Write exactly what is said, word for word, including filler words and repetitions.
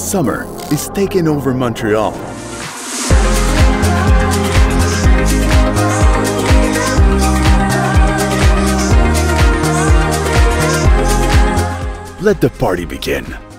Summer is taking over Montreal. Let the party begin.